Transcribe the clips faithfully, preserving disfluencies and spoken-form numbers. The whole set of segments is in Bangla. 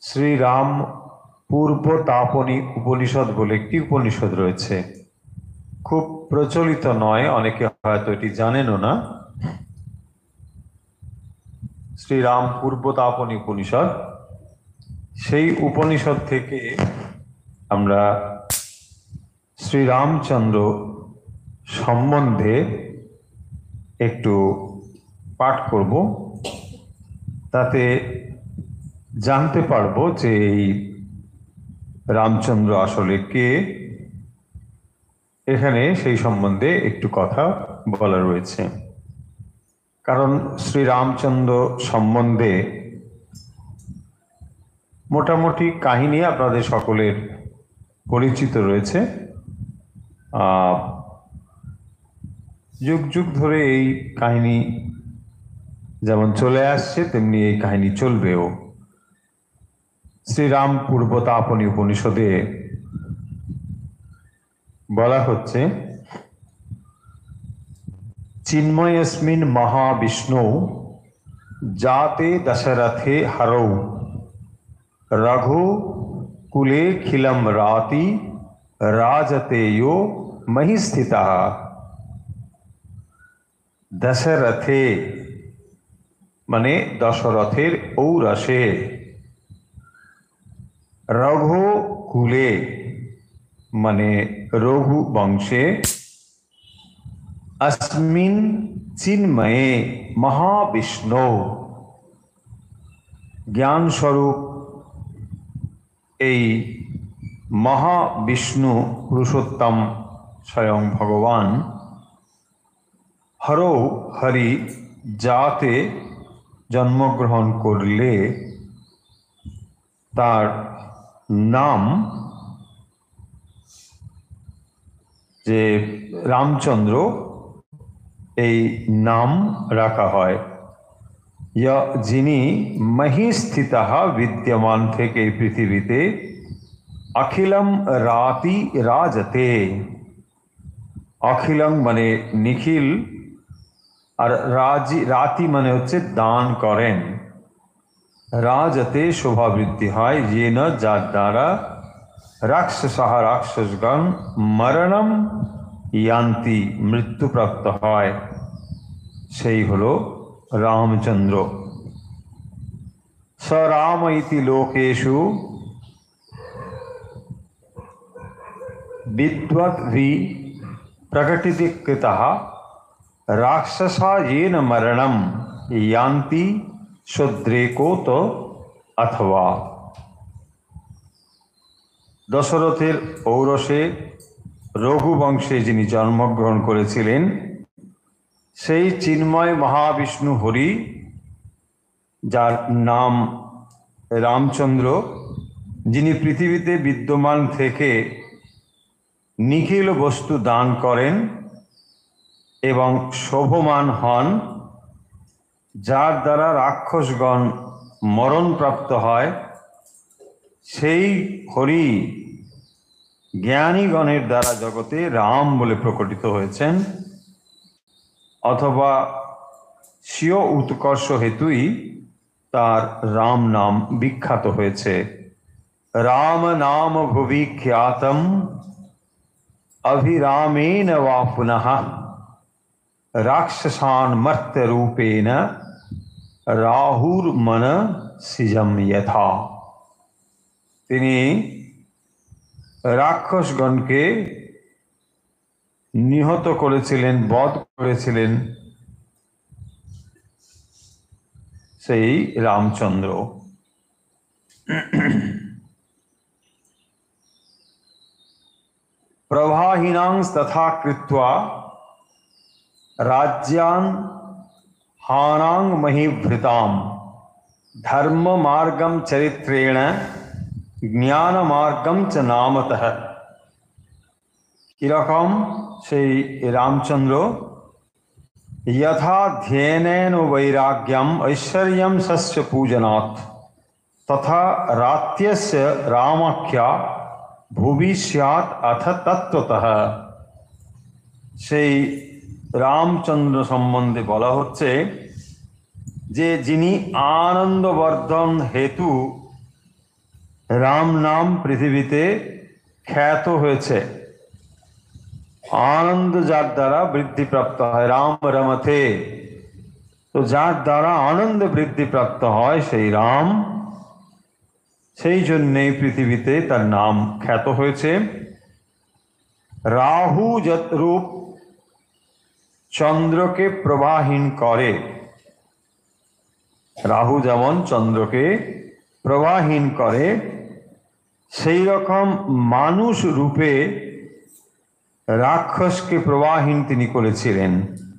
শ্রীরাম পূর্ব তাপনী উপনিষদ বলে একটি উপনিষদ রয়েছে, খুব প্রচলিত নয়, অনেকে হয়তো এটি জানেনও না। শ্রীরাম পূর্ব তাপনী উপনিষদ, সেই উপনিষদ থেকে আমরা শ্রীরামচন্দ্র সম্বন্ধে একটু পাঠ করব, তাতে জানতে পারবো যে এই রামচন্দ্র আসলে কে। এখানে সেই সম্বন্ধে একটু কথা বলা রয়েছে, কারণ শ্রীরামচন্দ্র সম্বন্ধে মোটামুটি কাহিনী আপনাদের সকলের পরিচিত রয়েছে। যুগ যুগ ধরে এই কাহিনী যেমন চলে আসছে, তেমনি এই কাহিনী চলবেও। শ্রীরাম পূর্ব তাপনী উপনিষদে বলা হচ্ছে, চিন্ময়স্মিন মহাবিষ্ণু জাতে দশরথে হরৌ রঘু কুলে খিলম রাতি রাজতে यो मही स्थिता। দশরথে মানে দশরথের ঔরসে, রঘু কুলে মানে রঘু বংশে, अस्मिन चिन्मये महाविष्णु ज्ञान स्वरूप এই মহাবিষ্ণু পুরুষোত্তম স্বয়ং ভগবান হরৌ হরি যাতে জন্মগ্রহণ করলে তার নাম যে রামচন্দ্র, এই নাম রাখা হয়। যিনি মহিস্থিতা বিদ্যমান থেকে পৃথিবীতে অখিলম রাতি রাজতে, অখিলম মানে নিখিল, আর রাজি রাতি মানে হচ্ছে দান করেন। রাজতে শোভা বৃদ্ধি হয়, যে না যার দ্বারা রাক্ষসঃ রাক্ষসগণ মরণম ইয়ান্তি মৃত্যুপ্রাপ্ত হয়, সেই হলো রামচন্দ্র। স রাম ইতি লোকেषु विद्वद्भि प्रकटितः राक्षसा येन मरणम यान्ति शूद्रेकोत अथवा। দশরথের ঔরসে রঘুবংশে যিনি জন্মগ্রহণ করেছিলেন, সেই চিন্ময় মহাবিষ্ণু হরি, যার নাম রামচন্দ্র, যিনি পৃথিবীতে বিদ্যমান থেকে নিখিল বস্তু দান করেন এবং শোভমান হন, যার দ্বারা রাক্ষসগণ মরণপ্রাপ্ত হয়, সেই হরি জ্ঞানীগণের দ্বারা জগতে রাম বলে প্রকটিত হয়েছেন, অথবা স্বীয় উৎকর্ষ হেতুই তার রাম নাম বিখ্যাত হয়েছে। রাম নাম ভুবি খ্যাতম अभिरामेन वा पुनः राक्षसान मर्त्य रूपेण राहुर्मन सिजम यथा। তিনি রাক্ষসগণকে নিহত করেছিলেন, বধ করেছিলেন সেই রামচন্দ্র। प्रभाहीनां तथा कृत्वा राज्यान हानां महीभृतां धर्म मार्गम चरित्रेण ज्ञान मार्गम च नामतः। কিরকম সেই রামচন্দ্র? यथा ध्येनेन वैराग्यम ऐश्वर्यम सस्य पूजनात् तथा रात्यस्य रामाख्या ভবিষ্যাৎ অথ তত্ত্বতঃ। সেই রামচন্দ্র সম্বন্ধে বলা হচ্ছে যে যিনি আনন্দবর্ধন হেতু রাম নাম পৃথিবীতে খ্যাত হয়েছে। আনন্দ যার দ্বারা বৃদ্ধি প্রাপ্ত হয়, রাম রমতে, তো যার দ্বারা আনন্দ বৃদ্ধি প্রাপ্ত হয় সেই রাম, সেই জন্যেই পৃথিবীতে তার নাম খ্যাত হয়েছে। রাহু যত রূপ চন্দ্রকে প্রবাহীন করে, রাহু যেমন চন্দ্রকে প্রবাহীন করে, সেই রকম মানুষ রূপে রাক্ষসকে প্রবাহীন তিনি করেছিলেন।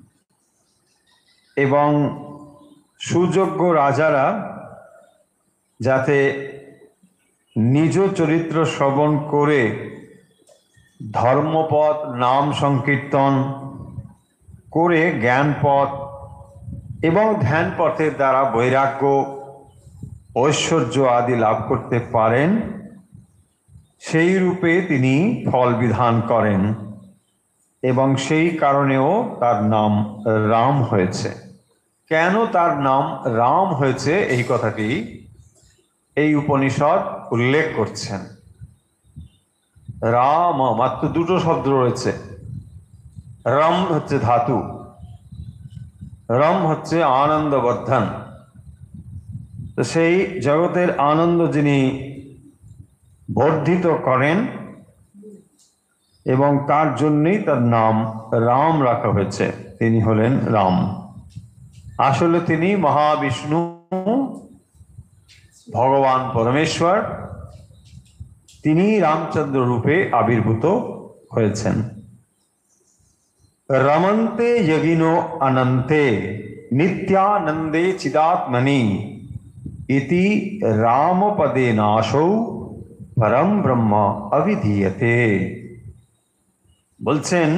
এবং সুযোগ্য রাজারা যাতে নিজ চরিত্র শ্রবণ করে ধর্মপথ, নাম সংকীর্তন করে জ্ঞানপথ এবং ধ্যান পথের দ্বারা বৈরাগ্য, ঐশ্বর্য আদি লাভ করতে পারেন, সেই রূপে তিনি ফল বিধান করেন এবং সেই কারণেও তার নাম রাম হয়েছে। কেন তার নাম রাম হয়েছে এই কথাটি এই উপনিষদ উল্লেখ করছেন। রাম মাত্র দুটো শব্দ রয়েছে। রম হচ্ছে ধাতু, রম হচ্ছে আনন্দবর্ধন। তো সেই জগতের আনন্দ যিনি বর্ধিত করেন এবং তার জন্যই তার নাম রাম রাখা হয়েছে। তিনি হলেন রাম। আসলে তিনি মহাবিষ্ণু, ভগবান পরমেশ্বর, তিনি রামচন্দ্র রূপে আবির্ভূত হয়েছেন। রমন্তে যগিনো অনন্তে নিত্যানন্দে চিদাত্মনি ইতি রামপদে নাশৌ পরম ব্রহ্ম অবিধীয়তে। বলছেন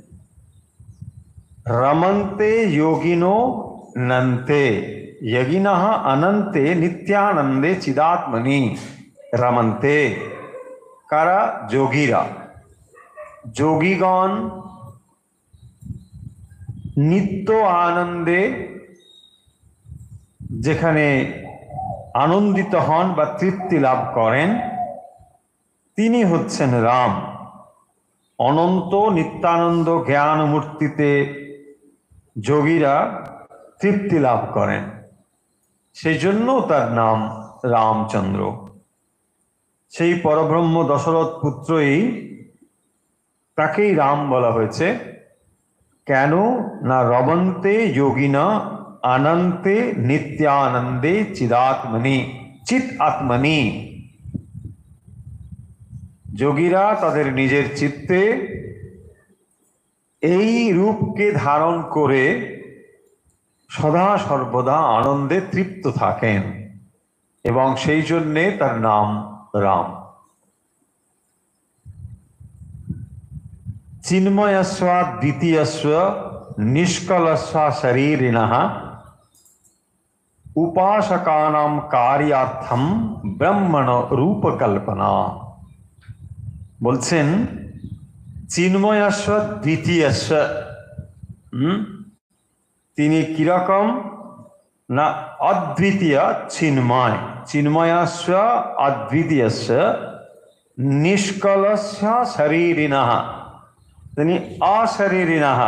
রমন্তে যোগিনো নন্তে, যগিনঃ অনন্তে নিত্যানন্দে চিদাত্মনি রমন্তে। কারা? যোগীরা। যোগীগণ নিত্য আনন্দে যেখানে আনন্দিত হন বা তৃপ্তি লাভ করেন, তিনি হচ্ছেন রাম। অনন্ত নিত্যানন্দ জ্ঞান মূর্তিতে যোগীরা তৃপ্তি লাভ করেন, সেই জন্য তার নাম রামচন্দ্র। সেই পরব্রহ্ম দশরথ পুত্রই, তাকেই রাম বলা হয়েছে। কেন না রমন্তে যোগিনা অনন্তে নিত্যানন্দে চিদাত্মনি, চিত আত্মনি। যোগীরা তাদের নিজের চিত্তে এই রূপকে ধারণ করে সদা সর্বদা আনন্দে তৃপ্ত থাকেন এবং সেই জন্যে তার নাম রাম। চিন্ময়স্ব দ্বিতীয়স্ব নিষ্কলস্ব শরীরিণঃ উপাসকানাম কার্যার্থম ব্রহ্মণ রূপকল্পনা। বলছেন চিন্ময়স্ব দ্বিতীয়স্ব, হুম তিনি কিরকম না অদ্বিতীয় চিন্ময়, চিন্ময়স্ব অদ্বিতীয়স্ব নিষ্কলস্য শরীরিণঃ, তিনি অশরীরিণঃ,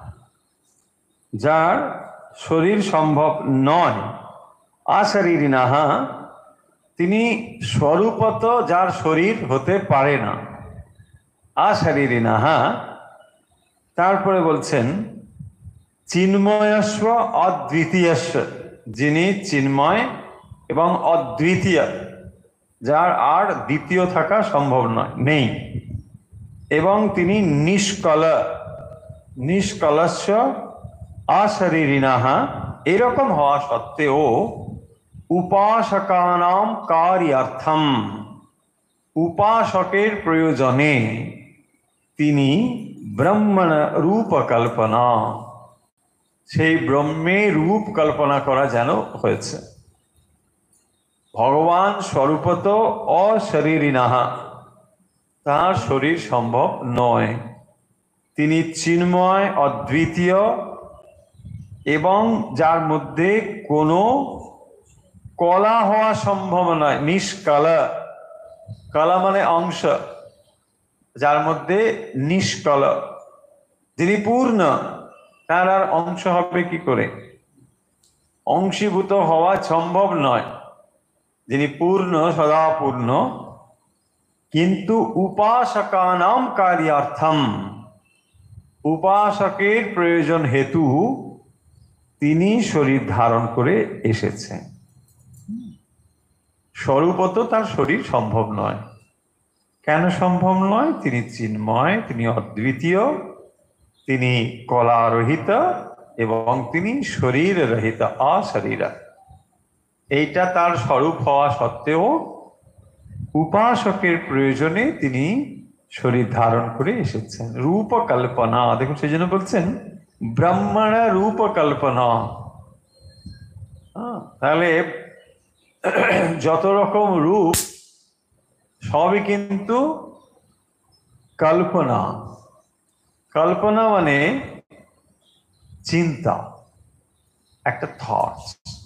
যার শরীর সম্ভব নয়। অশরীরিণঃ, তিনি স্বরূপত যার শরীর হতে পারে না। অশরীরিণঃ। তারপরে বলছেন চিন্ময়স্ব অদ্বিতীয়স্ব, যিনি চিন্ময় এবং অদ্বিতীয়, যার আর দ্বিতীয় থাকা সম্ভব নয়, নেই। এবং তিনি নিষ্কল, নিষ্কলস্য অশরীরিণঃ। এরকম হওয়া সত্ত্বেও উপাসকানাম কার্যার্থম, উপাসকের প্রয়োজনে তিনি ব্রহ্মণ রূপ কল্পনা, সেই ব্রহ্মের রূপ কল্পনা করা যেন হয়েছে। ভগবান স্বরূপত অশরীরিণঃ, তার শরীর সম্ভব নয়। তিনি চিন্ময়, অদ্বিতীয় এবং যার মধ্যে কোনো কলা হওয়া সম্ভব নয়, নিষ্কলা। কলা মানে অংশ, যার মধ্যে নিষ্কল, যিনি পূর্ণ, তার আর অংশ হবে কি করে? অংশীভূত হওয়া সম্ভব নয়। যিনি পূর্ণ, সদা পূর্ণ, কিন্তু উপাসকানাম কার্যার্থম, উপাসকের প্রয়োজন হেতু তিনি শরীর ধারণ করে এসেছেন। স্বরূপত তার শরীর সম্ভব নয়। কেন সম্ভব নয়? তিনি চিন্ময়, তিনি অদ্বিতীয়, তিনি কলারহিত এবং তিনি শরীর রহিত, অশরীরা। এইটা তার স্বরূপ হওয়া সত্ত্বেও উপাসকের প্রয়োজনে তিনি শরীর ধারণ করে এসেছেন। রূপকল্পনা, দেখুন সেই জন্য বলছেন ব্রহ্মণা রূপকল্পনা। তাহলে যত রকম রূপ সবই কিন্তু কল্পনা। কল্পনা মানে চিন্তা, একটা থট।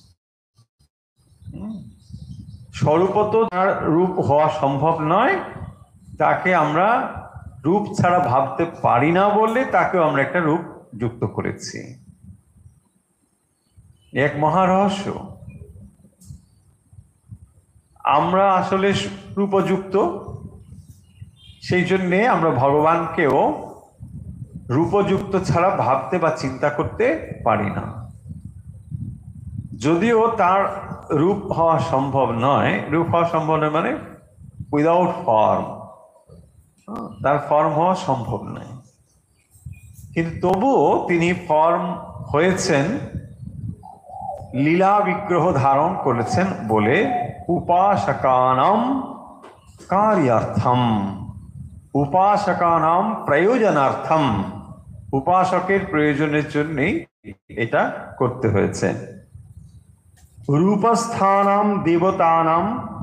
স্বরূপত তার রূপ হওয়া সম্ভব নয়, তাকে আমরা রূপ ছাড়া ভাবতে পারি না বলে তাকেও আমরা একটা রূপ যুক্ত করেছি। এক মহারহস্য। আমরা আসলে রূপযুক্ত, সেই জন্যে আমরা ভগবানকেও রূপযুক্ত ছাড়া ভাবতে বা চিন্তা করতে পারি না। যদিও তার রূপ হওয়া সম্ভব নয়, রূপ হওয়া সম্ভব নয় মানে উইদাউট ফর্ম, তার ফর্ম হওয়া সম্ভব নয়, কিন্তু তবুও তিনি ফর্ম হয়েছেন, লীলা বিগ্রহ ধারণ করেছেন বলে উপাসকানাম কার্যার্থম, উপাসকানাম প্রয়োজনার্থম, উপাসকের প্রয়োজনের জন্যই এটা করতে হয়েছে। রূপস্থানাম দেবতানাম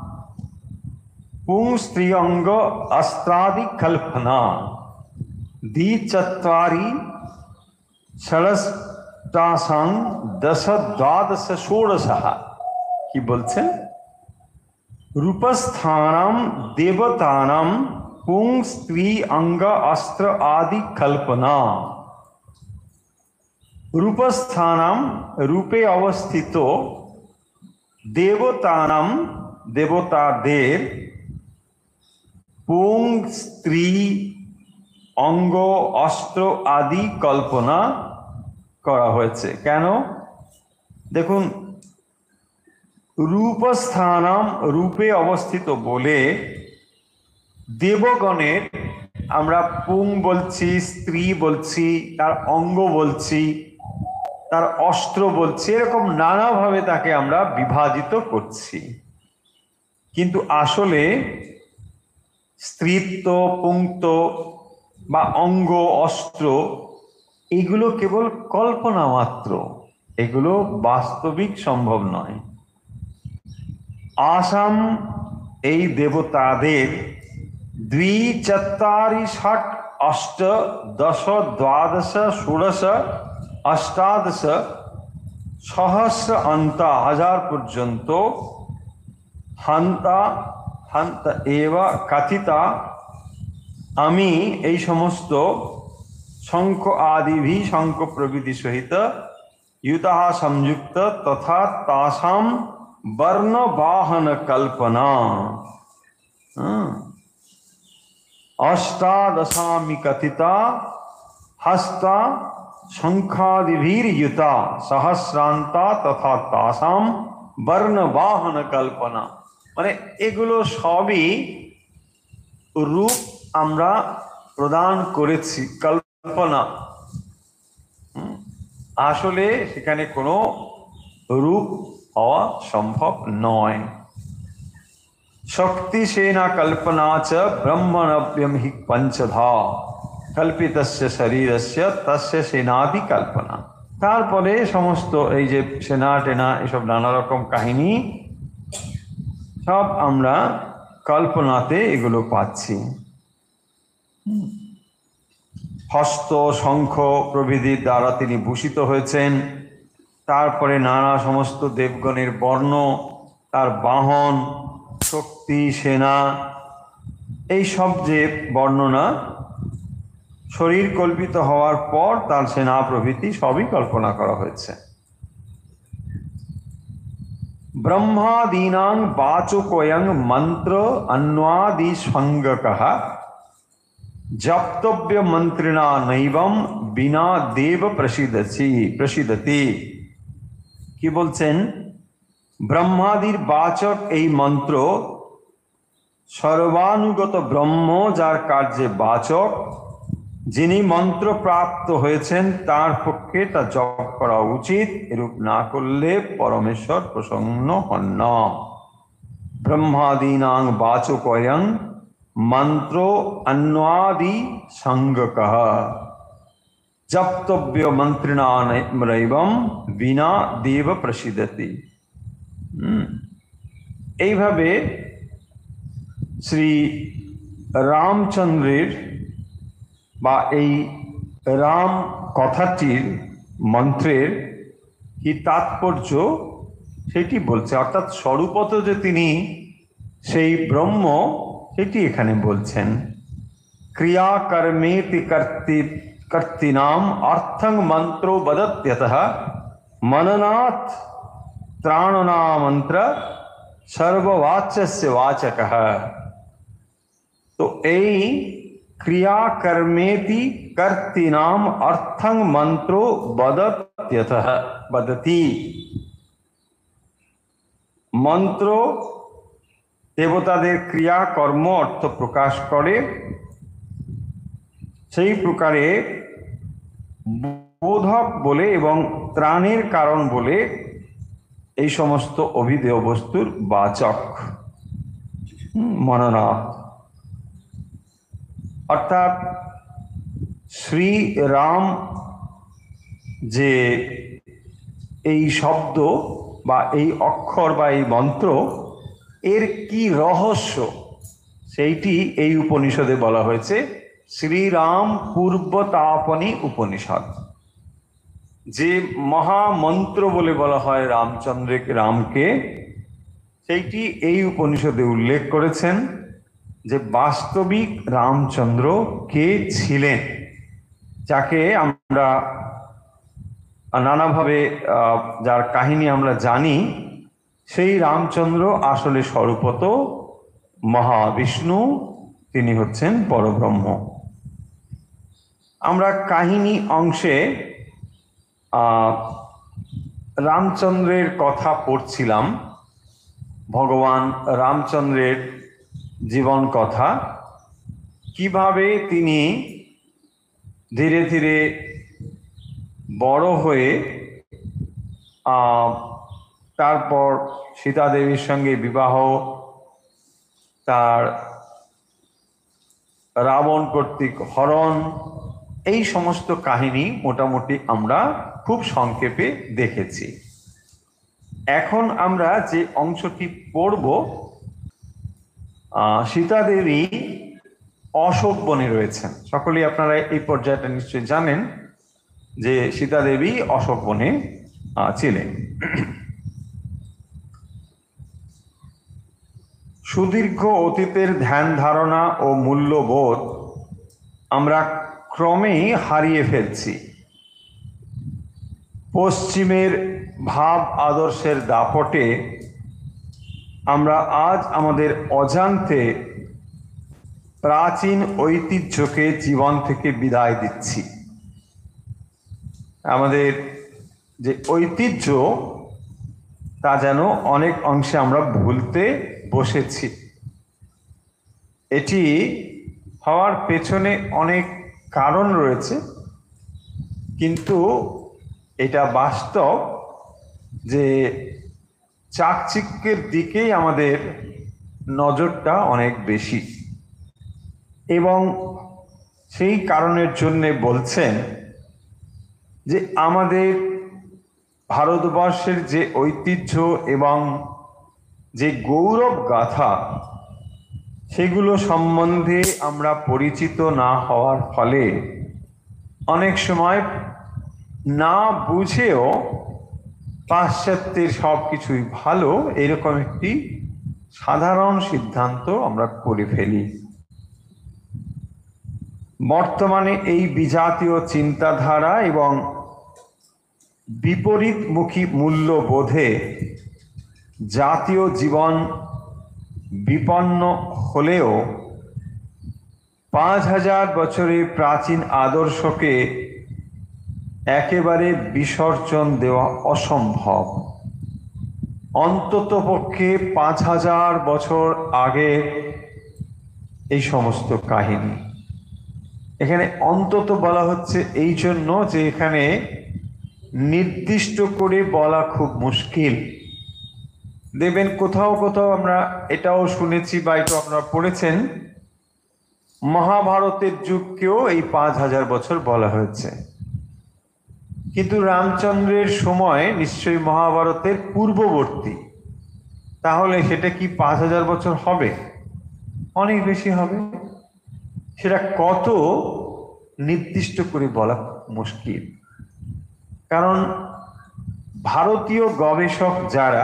পুং স্ত্রী অঙ্গ অস্ত্রাদি কল্পনা দ্বিচত্বারি ষড়ষ্টাসাং দশ দ্বাদশ ষোড়শ। কি বলছেন? রূপস্থানাম দেবতানাম পুং স্ত্রী অঙ্গ অস্ত্র আদি কল্পনা। রূপস্থানাম, রূপে অবস্থিত, দেবতানাম, দেবতাদের, পুং স্ত্রী অঙ্গ অস্ত্র আদি কল্পনা করা হয়েছে। কেন? দেখুন, রূপস্থানাম, রূপে অবস্থিত বলে দেবগণের আমরা পুং বলছি, স্ত্রী বলছি, তার অঙ্গ বলছি, তার অস্ত্র বলছি, এরকম নানাভাবে তাকে আমরা বিভাজিত করছি। কিন্তু আসলে স্ত্রীত্ব, পুংত্ব বা অঙ্গ, অস্ত্র, এগুলো কেবল কল্পনা মাত্র, এগুলো বাস্তবিক সম্ভব নয়। আসাম, এই দেবতাদের, দ্বিচত্বারি ষট অষ্ট দশ দ্বাদশ ষোড়শ অষ্টাদশ সহস্র অন্ত, হাজার পর্যন্ত, হান্তা হান্ত এব কথিতা, আমি এই সমস্ত শঙ্খ আদিভি, শঙ্খ প্রভৃতি সহিত युतः संयुक्त तथा तासां वर्ण वाहन कल्पना अष्टादशामि कथिता हस्ता शंखादिभिर्युता सहस्रांता तथा तासां वर्ण वाहन कल्पना। মানে এগুলো সবই রূপ আমরা প্রদান করেছি, কল্পনা। আসলে সেখানে কোনো রূপ হওয়া সম্ভব নয়। শক্তি সেনা কল্পনা চ ব্রহ্মণব্যম হি পঞ্চধা কল্পিতস্য শরীরস্য তস্য সেনাদি কল্পনা। তারপরে সমস্ত এই যে সেনা টেনা এসব নানা রকম কাহিনী সব আমরা কল্পনাতে এগুলো পাচ্ছি। হস্ত, শঙ্খ প্রভৃতির দ্বারা তিনি ভূষিত হয়েছেন। তারপরে নানা সমস্ত দেবগণের বর্ণ, তার বাহন, শক্তি, সেনা, এই সব যে বর্ণনা, শরীর কল্পিত হওয়ার পর তার সেনা প্রভৃতি সবই কল্পনা করা হয়েছে। ব্রহ্মাদীনাং বাচকোয়ং মন্ত্র অন্বাদি সঙ্গকঃ জপ্তব্য মন্ত্রিণা নৈবম বিনা দেব প্রসিদতি প্রসিদতি। কি বলছেন? ব্রহ্মাদির বাচক এই মন্ত্র, সর্বানুগত ব্রহ্ম যার কার্যে বাচক, যিনি মন্ত্র প্রাপ্ত হয়েছেন তার পক্ষে তা জপ করা উচিত। এরূপ না করলে পরমেশ্বর প্রসন্ন হন না। ব্রহ্মাদীনাং বাচকোয়ং মন্ত্র অন্বাদি সঙ্গকঃ জপ্তব্য মন্ত্রিণা নৈবম বিনা দেব প্রসিদতি। এইভাবে শ্রী রামচন্দ্রের বা এই রাম কথাটির মন্ত্রের কি তাৎপর্য সেটি বলছে, অর্থাৎ স্বরূপত যে তিনি সেই ব্রহ্ম সেটি এখানে বলছেন। ক্রিয়া কর্মেতি কর্তি কর্তিনাম অর্থং মন্ত্র বদত্যতঃ মননাথ ত্রাণনা মন্ত্র সর্ববাচ্যস্য বাচকঃ। তো এই ক্রিয়া কর্মেতি কর্তিনাম অর্থং মন্ত্র বদত্যতঃ বদতি। মন্ত্র দেবতাদের ক্রিয়া কর্ম অর্থ প্রকাশ করে, সেই প্রকারে বোধক বলে এবং ত্রাণের কারণ বলে এই সমস্ত অভিধেয় বস্তুর বাচক মননাথ। অর্থাৎ শ্রী রাম যে এই শব্দ বা এই অক্ষর বা এই মন্ত্র, এর কি রহস্য সেইটি এই উপনিষদে বলা হয়েছে। শ্রীরাম পূর্বতাপনী উপনিষদ। যে মহামন্ত্র বলে বলা হয় রামচন্দ্রকে, রামকে, সেইটি এই উপনিষদে উল্লেখ করেছেন যে বাস্তবিক রামচন্দ্র কে ছিলেন, যাকে আমরা নানাভাবে যার কাহিনী আমরা জানি। সেই রামচন্দ্র আসলে স্বরূপত মহাবিষ্ণু, তিনি হচ্ছেন পরব্রহ্ম। আমরা কাহিনী অংশে রামচন্দ্রের কথা পড়ছিলাম, ভগবান রামচন্দ্রের জীবন কথা, কিভাবে তিনি ধীরে ধীরে বড় হয়ে তারপর সীতা দেবীর সঙ্গে বিবাহ, তার রাবণ কর্তৃক হরণ, এই সমস্ত কাহিনী মোটামুটি আমরা খুব সংক্ষেপে দেখেছি। এখন আমরা যে অংশটি পড়ব, সীতা দেবী অশোক বনে রয়েছেন। সকলেই আপনারা এই পর্যায়টা নিশ্চয়ই জানেন যে সীতা দেবী অশোক বনে ছিলেন। সুদীর্ঘ অতীতের ধ্যান ধারণা ও মূল্যবোধ আমরা ক্রমেই হারিয়ে ফেলছি। পশ্চিমের ভাব আদর্শের দাপটে আমরা আজ আমাদের অজান্তে প্রাচীন ঐতিহ্যকে জীবন থেকে বিদায় দিচ্ছি। আমাদের যে ঐতিহ্য তা যেন অনেক অংশে আমরা ভুলতে বসেছি। এটি হওয়ার পেছনে অনেক কারণ রয়েছে, কিন্তু এটা বাস্তব যে চাকচিক্যের দিকেই আমাদের নজরটা অনেক বেশি, এবং সেই কারণের জন্যে বলছেন যে আমাদের ভারতবর্ষের যে ঐতিহ্য এবং যে গৌরব গাথা, সেগুলো সম্বন্ধে আমরা পরিচিত না হওয়ার ফলে অনেক সময় না বুঝেও পাশ্চাত্যের সব কিছুই ভালো, এরকম একটি সাধারণ সিদ্ধান্ত আমরা করে ফেলি। বর্তমানে এই বিজাতীয় চিন্তাধারা এবং বিপরীতমুখী মূল্যবোধে জাতীয় জীবন বিপন্ন হলেও পাঁচ হাজার বছরের প্রাচীন আদর্শকে একেবারে বিসর্জন দেওয়া অসম্ভব। অন্ততপক্ষে পাঁচ হাজার বছর আগে এই সমস্ত কাহিনী এখানে অন্তত বলা হচ্ছে এই জন্য যে এখানে নির্দিষ্ট করে বলা খুব মুশকিল। দেখবেন কোথাও কোথাও আমরা এটাও শুনেছি বা এটা আপনারা পড়েছেন, মহাভারতের যুগকেও এই পাঁচ হাজার বছর বলা হয়েছে, কিন্তু রামচন্দ্রের সময় নিশ্চয়ই মহাভারতের পূর্ববর্তী, তাহলে সেটা কি পাঁচ হাজার বছর হবে? অনেক বেশি হবে। সেটা কত নির্দিষ্ট করে বলা মুশকিল, কারণ ভারতীয় গবেষক যারা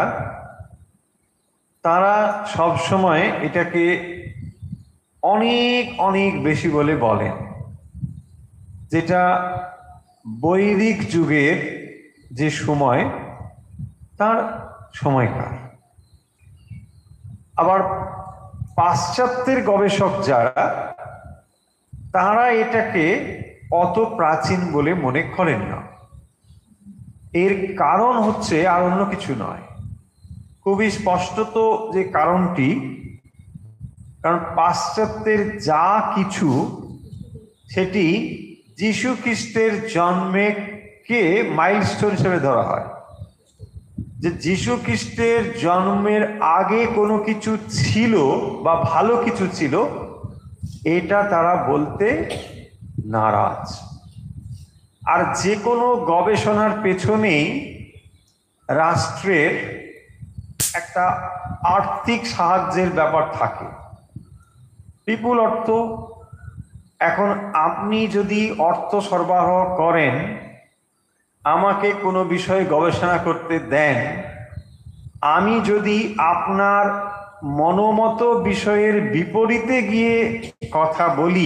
তারা সব সময় এটাকে অনেক অনেক বেশি বলে বলেন, যেটা বৈদিক যুগের যে সময় তার সময়কার। আবার পাশ্চাত্যের গবেষক যারা তারা এটাকে অত প্রাচীন বলে মনে করেন না। এর কারণ হচ্ছে আর অন্য কিছু নয়, খুবই স্পষ্টত যে কারণটি, কারণ পাশ্চাত্যের যা কিছু সেটি যীশু খ্রিস্টের জন্মকে মাইলস্টোন হিসেবে ধরা হয়, যে যীশু খ্রিস্টের জন্মের আগে কোনো কিছু ছিল বা ভালো কিছু ছিল এটা তারা বলতে নারাজ। আর যে কোনো গবেষণার পেছনেই রাষ্ট্রের একটা আর্থিক সাহায্যের ব্যাপার থাকে, বিপুল অর্থ। এখন আপনি যদি অর্থ সরবরাহ করেন, আমাকে কোনো বিষয়ে গবেষণা করতে দেন, আমি যদি আপনার মনোমত বিষয়ের বিপরীতে গিয়ে কথা বলি,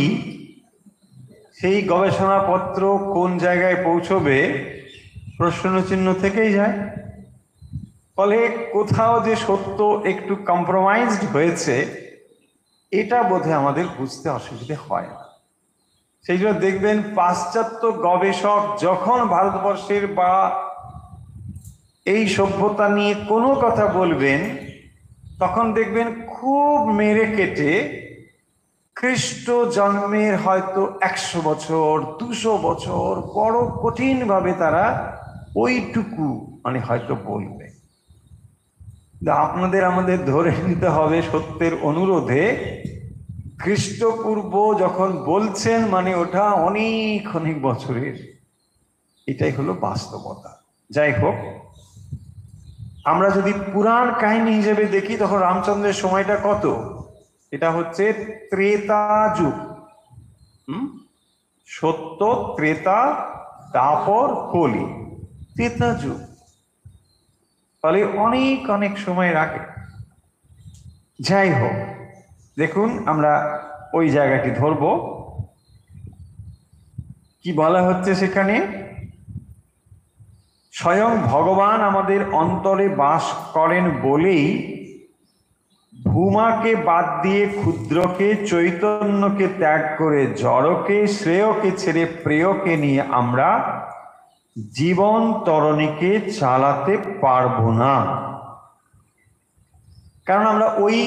সেই গবেষণাপত্র কোন জায়গায় পৌঁছবে প্রশ্নচিহ্ন থেকেই যায়। ফলে কোথাও যে সত্য একটু কম্প্রোমাইজড হয়েছে এটা বোধহয় আমাদের বুঝতে অসুবিধে হয় না। সেই জন্য দেখবেন পাশ্চাত্য গবেষক যখন ভারতবর্ষের বা এই সভ্যতা নিয়ে কোনো কথা বলবেন, তখন দেখবেন খুব মেরে কেটে খ্রিস্ট জন্মের হয়তো একশো বছর দুশো বছর বড় কঠিনভাবে তারা ওইটুকু মানে হয়তো বলবে। আপনাদের আমাদের ধরে নিতে হবে সত্যের অনুরোধে খ্রিস্টপূর্ব যখন বলছেন মানে ওটা অনেক অনেক বছরের, এটাই হলো বাস্তবতা। যাই হোক, আমরা যদি পুরাণ কাহিনী হিসেবে দেখি তখন রামচন্দ্রের সময়টা কত, এটা হচ্ছে ত্রেতা যুগ। হম সত্য, ত্রেতা, তারপর কলি, ত্রেতা যুগ। ফলে অনেক অনেক সময় রাখে। যাই হোক, দেখুন আমরা ওই জায়গাটি ধরব। কি বলা হচ্ছে সেখানে, স্বয়ং ভগবান আমাদের অন্তরে বাস করেন বলেই ভূমাকে বাদ দিয়ে ক্ষুদ্রকে, চৈতন্যকে ত্যাগ করে জড়কে, শ্রেয়কে ছেড়ে প্রেয়কে নিয়ে আমরা জীবন তরণীকে চালাতে পারবো না। কারণ আমরা ওই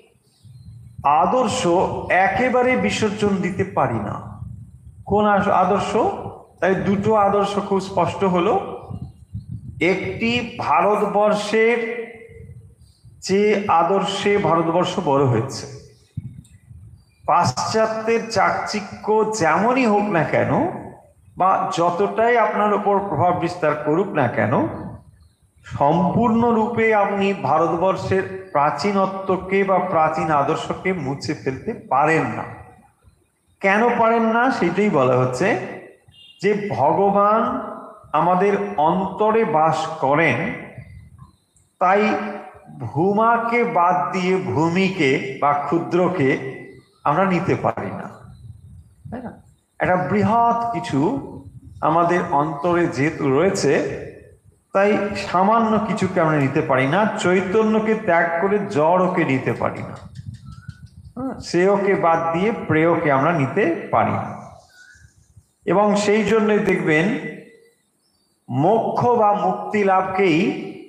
আদর্শ একেবারে বিসর্জন দিতে পারি না। কোন আদর্শ? তাই দুটো আদর্শ খুব স্পষ্ট হলো। একটি ভারতবর্ষের যে আদর্শে ভারতবর্ষ বড় হয়েছে, পাশ্চাত্যের চাকচিক্য যেমনই হোক না কেন বা যতটাই আপনার উপর প্রভাব বিস্তার করুক না কেন, সম্পূর্ণরূপে আপনি ভারতবর্ষের প্রাচীনত্বকে বা প্রাচীন আদর্শকে মুছে ফেলতে পারেন না। কেন পারেন না সেটাই বলা হচ্ছে, যে ভগবান আমাদের অন্তরে বাস করেন, তাই ভূমাকে বাদ দিয়ে ভূমিকে বা ক্ষুদ্রকে আমরা নিতে পারি না, তাই না? একটা বৃহৎ কিছু আমাদের অন্তরে যেহেতু রয়েছে, তাই সামান্য কিছুকে আমরা নিতে পারি না। চৈতন্যকে ত্যাগ করে জড়কে নিতে পারি না, শ্রেয়কে বাদ দিয়ে প্রেয়কে আমরা নিতে পারি না। এবং সেই জন্য দেখবেন মোক্ষ বা মুক্তি লাভকেই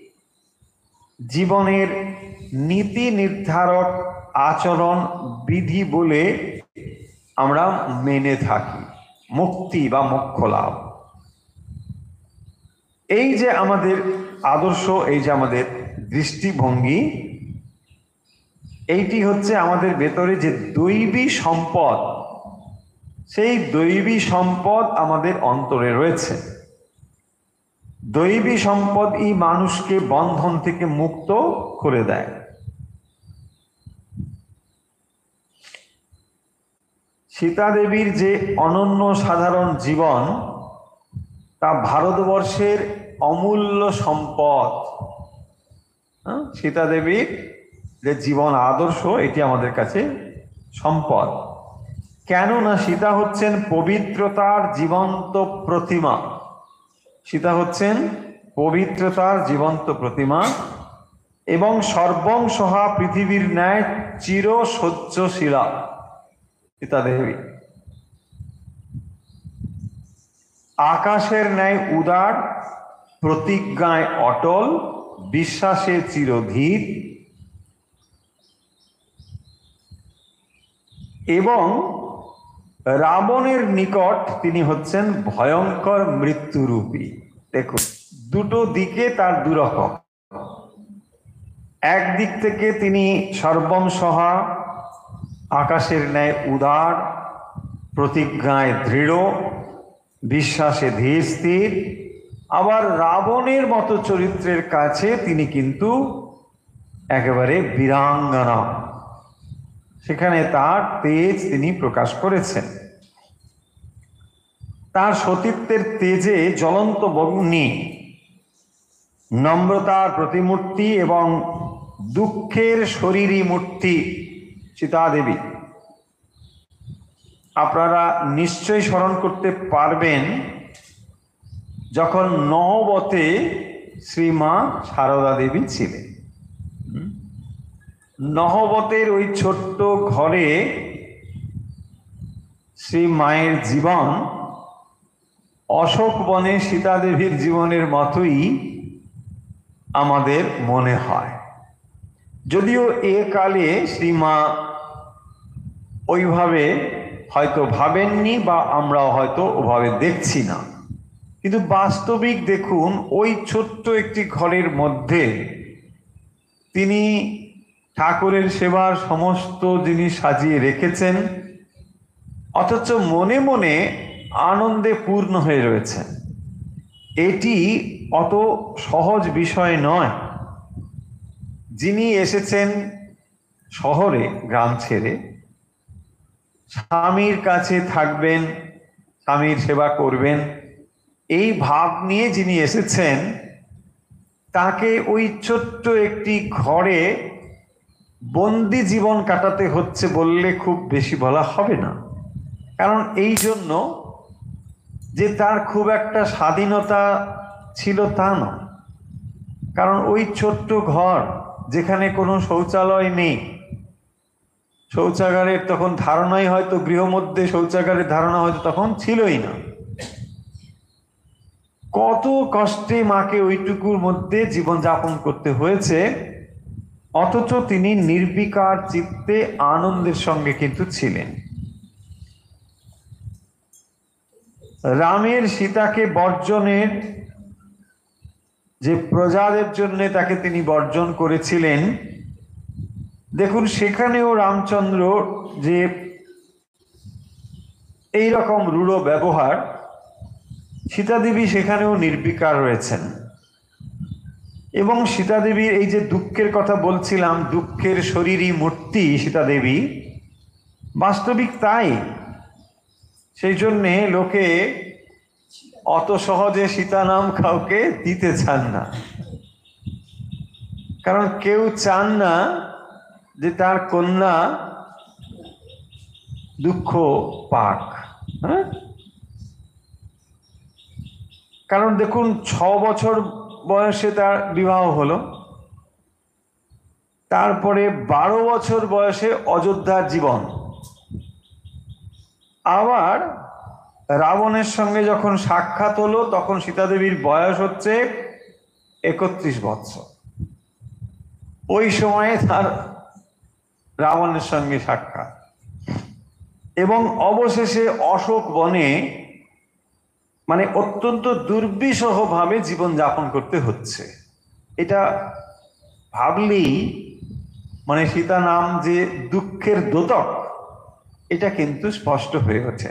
জীবনের নীতি নির্ধারক আচরণ বিধি বলে আমরা মেনে থাকি। মুক্তি বা মোক্ষ লাভ, এই যে আমাদের আদর্শ, এই যে আমাদের দৃষ্টিভঙ্গি, এইটি হচ্ছে আমাদের ভেতরে যে দৈবী সম্পদ, সেই দৈবী সম্পদ আমাদের অন্তরে রয়েছে। দৈবী সম্পদই মানুষকে বন্ধন থেকে মুক্ত করে দেয়। সীতা দেবীর যে অনন্য সাধারণ জীবন, তা ভারতবর্ষের অমূল্য সম্পদ। সীতা দেবীর যে জীবন আদর্শ, এটি আমাদের কাছে সম্পদ। কেননা সীতা হচ্ছেন পবিত্রতার জীবন্ত প্রতিমা। সীতা হচ্ছেন পবিত্রতার জীবন্ত প্রতিমা এবং সর্বং সহা পৃথিবীর ন্যায় চির সহ্যশীলা। সীতা দেবী আকাশের ন্যায় উদার, প্রতিজ্ঞায় অটল, বিশ্বাসে চিরধীর এবং রাবণের নিকট তিনি হচ্ছেন ভয়ঙ্কর মৃত্যুরূপী। দেখুন, দুটো দিকে তার দুরকম। একদিক থেকে তিনি সর্বং সহা, আকাশের ন্যায় উদার, প্রতিজ্ঞায় দৃঢ়, বিশ্বাসে ধীর স্থির। আবার রাবণের মতো চরিত্রের কাছে তিনি কিন্তু একেবারে বীরাঙ্গনা, সেখানে তার তেজ তিনি প্রকাশ করেছেন। তার সতীত্বের তেজে জ্বলন্ত অগ্নি, নম্রতার প্রতিমূর্তি এবং দুঃখের শরীরী মূর্তি সীতা দেবী। আপনারা নিশ্চয়ই স্মরণ করতে পারবেন, যখন নহবতে শ্রীমা সারদা দেবী ছিলেন। নহবতের ওই ছোট্ট ঘরে শ্রী মায়ের জীবন অশোক বনে সীতা দেবীর জীবনের মতোই আমাদের মনে হয়। যদিও এ কালে শ্রীমা ওইভাবে হয়তো ভাবেননি বা আমরাও হয়তো ওভাবে দেখছি না, কিন্তু বাস্তবিক দেখুন, ওই ছোট্ট একটি ঘরের মধ্যে তিনি ঠাকুরের সেবার সমস্ত জিনিস সাজিয়ে রেখেছেন, অথচ মনে মনে আনন্দে পূর্ণ হয়ে রয়েছেন। এটি অত সহজ বিষয় নয়। যিনি এসেছেন শহরে, গ্রাম ছেড়ে, স্বামীর কাছে থাকবেন, স্বামীর সেবা করবেন, এই ভাব নিয়ে যিনি এসেছেন, তাকে ওই ছোট্ট একটি ঘরে বন্দি জীবন কাটাতে হচ্ছে বললে খুব বেশি বলা হবে না। কারণ এই জন্য যে তার খুব একটা স্বাধীনতা ছিল তা নয়, কারণ ওই ছোট্ট ঘর যেখানে কোনো শৌচালয় নেই, শৌচাগারের তখন ধারণাই হয়তো গৃহমধ্যে শৌচাগারের ধারণা হয়তো তখন ছিলই না। কত কষ্টে মাকে ওইটুকুর মধ্যে জীবনযাপন করতে হয়েছে, অথচ তিনি নির্বিকার চিত্তে আনন্দের সঙ্গে কিন্তু ছিলেন। রামের সীতাকে বর্জনের যে প্রজাদের জন্য তাকে তিনি বর্জন করেছিলেন, দেখুন সেখানেও রামচন্দ্র যে এই রকম রূঢ় ব্যবহার, সীতা দেবী সেখানেও নির্বিকার রয়েছেন। এবং সীতা দেবীর এই যে দুঃখের কথা বলছিলাম, দুঃখের শরীরী মূর্তি সীতা দেবী, বাস্তবিক তাই। সেই জন্যে লোকে অত সহজে সীতা নাম কাউকে দিতে চান না, কারণ কেউ চান না যে তার কন্যা দুঃখ পাক। হ্যাঁ, কারণ দেখুন ছ বছর বয়সে তার বিবাহ হলো, তারপরে বারো বছর বয়সে অযোধ্যার জীবন, আবার রাবণের সঙ্গে যখন সাক্ষাৎ হলো তখন সীতাদেবীর বয়স হচ্ছে একত্রিশ বৎসর। ওই সময়ে তার রাবণের সঙ্গে সাক্ষাৎ, এবং অবশেষে অশোক বনে মানে অত্যন্ত দুর্বিষহ ভাবে জীবন যাপন করতে হচ্ছে। এটা ভাবলেই মানে সীতা নাম যে দুঃখের দ্যোতক এটা কিন্তু স্পষ্ট হয়ে ওঠে।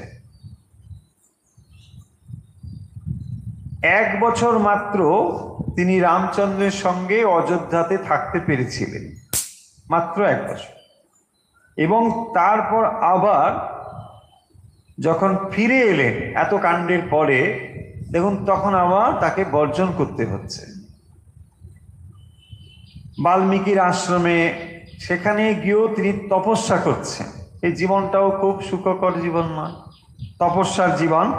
এক বছর মাত্র তিনি রামচন্দ্রের সঙ্গে অযোধ্যাতে থাকতে পেরেছিলেন, মাত্র এক বছর। এবং তারপর আবার যখন ফিরে এলেন এত কাণ্ডের পরে, দেখুন তখন আবার তাকে বর্জন করতে হচ্ছে। বাল্মীকির আশ্রমে সেখানে গিয়েও তিনি তপস্যা করছেন। এই জীবনটাও খুব সুখকর জীবন নয়, তপস্যার জীবন।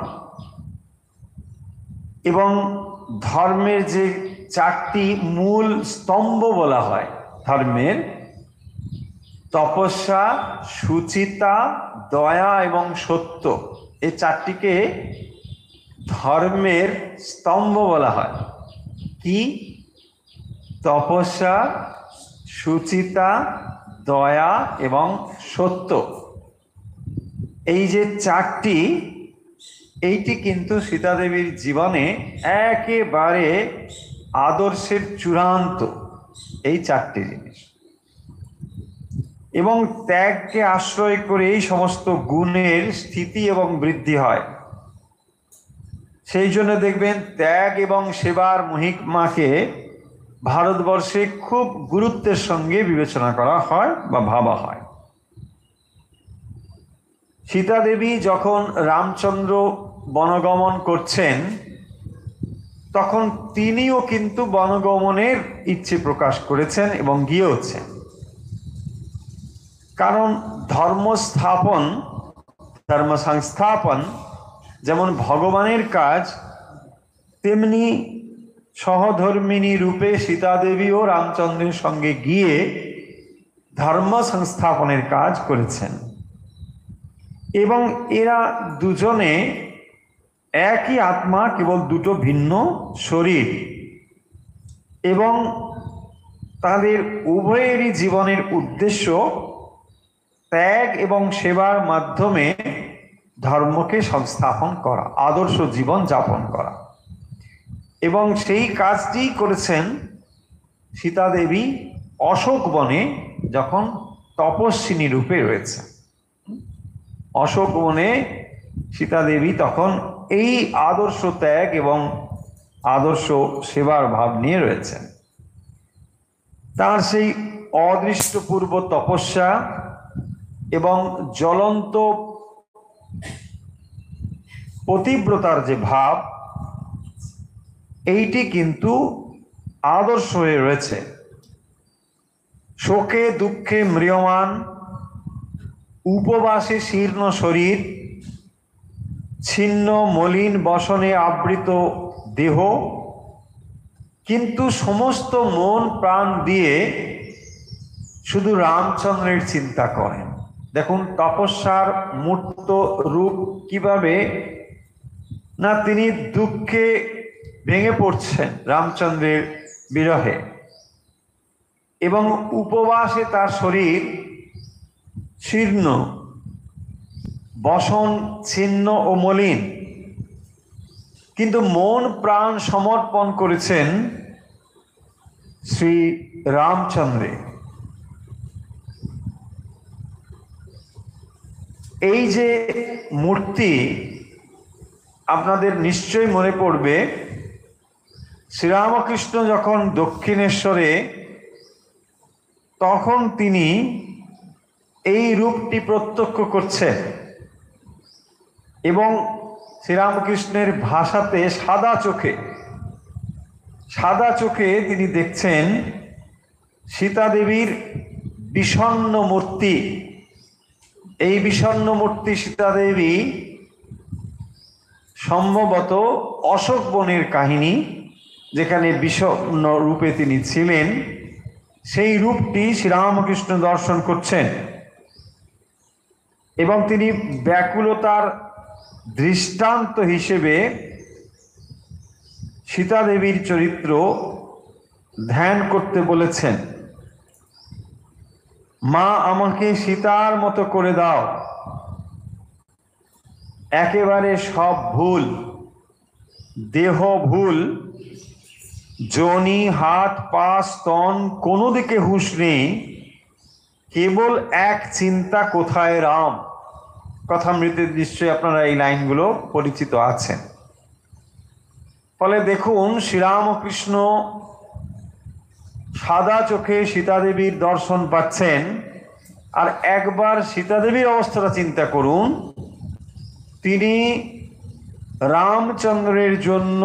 এবং ধর্মের যে চারটি মূল স্তম্ভ বলা হয় ধর্মের, তপস্যা, সুচিতা, দয়া এবং সত্য, এই চারটিকে ধর্মের স্তম্ভ বলা হয়। কি? তপস্যা, সুচিতা, দয়া এবং সত্য। এই যে চারটি, এইটি কিন্তু সীতাদেবীর জীবনে একেবারে আদর্শের চূড়ান্ত, এই চারটি জিনিস। এবং ত্যাগকে আশ্রয় করে এই সমস্ত গুণের স্থিতি এবং বৃদ্ধি হয়। সেই জন্য দেখবেন ত্যাগ এবং সেবার মহিমাকে ভারতবর্ষে খুব গুরুত্বের সঙ্গে বিবেচনা করা হয় বা ভাবা হয়। সীতা দেবী যখন রামচন্দ্র বনগমন করছেন তখন তিনিও কিন্তু বনগমনের ইচ্ছে প্রকাশ করেছেন এবং গিয়েওছেন। কারণ ধর্ম স্থাপন, ধর্ম সংস্থাপন যেমন ভগবানের কাজ, তেমনি সহধর্মিনী রূপে সীতা দেবীও রামচন্দ্রের সঙ্গে গিয়ে ধর্ম সংস্থাপনের কাজ করেছেন। এবং এরা দুজনে একই আত্মা, কেবল দুটো ভিন্ন শরীর, এবং তাদের উভয়েরই জীবনের উদ্দেশ্য ত্যাগ এবং সেবার মাধ্যমে ধর্মকে সংস্থাপন করা, আদর্শ জীবন যাপন করা। এবং সেই কাজটি করেছেন সীতা দেবী অশোক বনে যখন তপস্বিনী রূপে রয়েছে। অশোক বনে সীতা দেবী তখন এই আদর্শ ত্যাগ এবং আদর্শ সেবার ভাব নিয়ে রয়েছেন। তার সেই অদৃষ্টপূর্ব তপস্যা এবং জ্বলন্ত পতিব্রতার যে ভাব, এইটি কিন্তু আদর্শ হয়ে রয়েছে। শোকে দুঃখে ম্রিয়মান, উপবাসে শীর্ণ শরীর, ছিন্ন মলিন বসনে আবৃত দেহ, কিন্তু সমস্ত মন প্রাণ দিয়ে শুধু রামচন্দ্রের চিন্তা করেন। দেখুন তপস্যার মূর্ত রূপ কিভাবে না, তিনি দুঃখে ভেঙে পড়ছেন রামচন্দ্রের বিরহে, এবং উপবাসে তার শরীর শীর্ণ, বসন ছিন্ন ও মলিন, কিন্তু মন প্রাণ সমর্পণ করেছেন শ্রী রামচন্দ্রে। এই যে মূর্তি আপনাদের নিশ্চয়ই মনে পড়বে, শ্রীরামকৃষ্ণ যখন দক্ষিণেশ্বরে, তখন তিনি এই রূপটি প্রত্যক্ষ করছেন এবং শ্রীরামকৃষ্ণের ভাষাতে সাদা চোখে সাদা চোখে তিনি দেখছেন সীতা দেবীর বিষণ্ণ মূর্তি। এই বিষণ্ণ মূর্তি সীতা দেবী সম্ভবত অশোক বনের কাহিনী, যেখানে বিষণ্ণ রূপে তিনি ছিলেন, সেই রূপটি শ্রীরামকৃষ্ণ দর্শন করছেন এবং তিনি ব্যাকুলতার দৃষ্টান্ত হিসেবে সীতা দেবীর চরিত্র ধ্যান করতে বলেছেন। মা, আমাকে সীতার মতো করে দাও, একেবারে সব ভুল, দেহ ভুল, যোনি, হাত, পা, স্তন, কোনো দিকে হুঁশ নেই, কেবল এক চিন্তা, কোথায় রাম। কথামৃতের নিশ্চয়ই আপনারা এই লাইনগুলো পরিচিত আছেন। ফলে দেখুন, শ্রীরামকৃষ্ণ সাদা চোখে সীতা দেবীর দর্শন পাচ্ছেন। আর একবার সীতা দেবীর অবস্থাটা চিন্তা করুন, তিনি রামচন্দ্রের জন্য